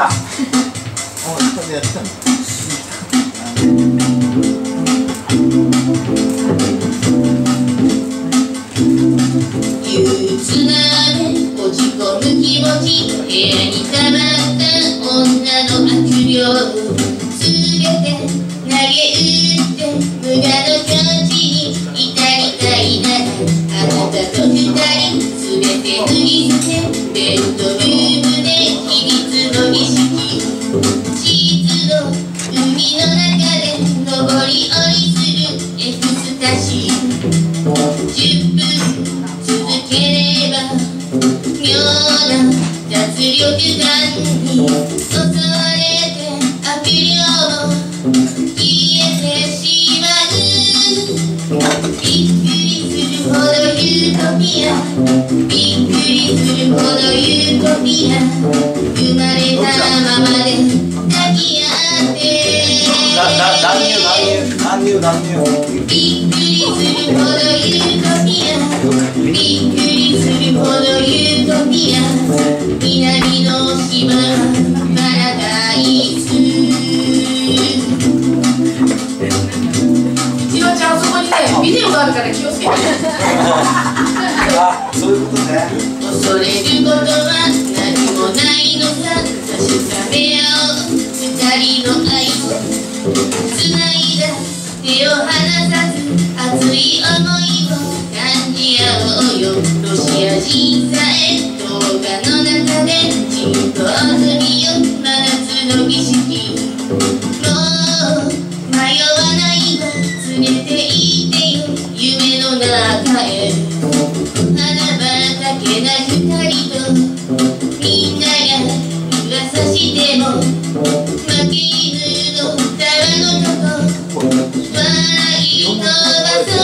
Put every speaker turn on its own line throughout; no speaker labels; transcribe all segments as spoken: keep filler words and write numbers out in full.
でやってたんだ。
憂鬱な雨、落ち込む気持ち、部屋に溜まった女の悪霊、すべて投げ打って無我の境地に至りたいなら、あなたと二人すべて脱ぎ捨て、ベッドルームで秘密の儀式、シーツの海の中で上り下りするエクスタシー、じゅっぷん続ければ妙な脱力感に襲われて悪霊も消えてしまう。びっくりするほどユートピア、びっくりするほどユートピア、生まれたままで抱き合って
乱入乱入乱入乱入。
びっくりするほどユートピア、びっくりするほどユートピア、南の島パラダイス。千葉ちゃん、あそこにね、ビデオがあるから気をつけて。
あ、そういうことね。
恐れることは何もないのさ、確かめ合おう二人の愛をつないだ手を離さず熱い想いを感じ合おうよ。ロシア人さえ動画の中でじっとずみよ真夏の儀式、もう迷わないわ連れて行ってよ夢の中へ。花畑な二人とみんなが噂しても負け犬のたわのとこ笑い飛ばそう。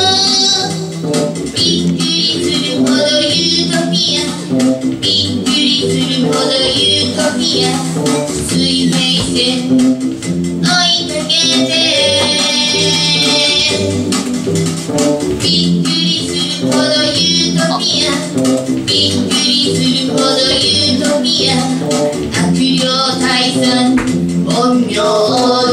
びっくりするほどユートピア、びっくりするほどユートピア、水平線追いかけてびっくりするほどユートピア、びっくりするほどユートピア、悪霊退散陰陽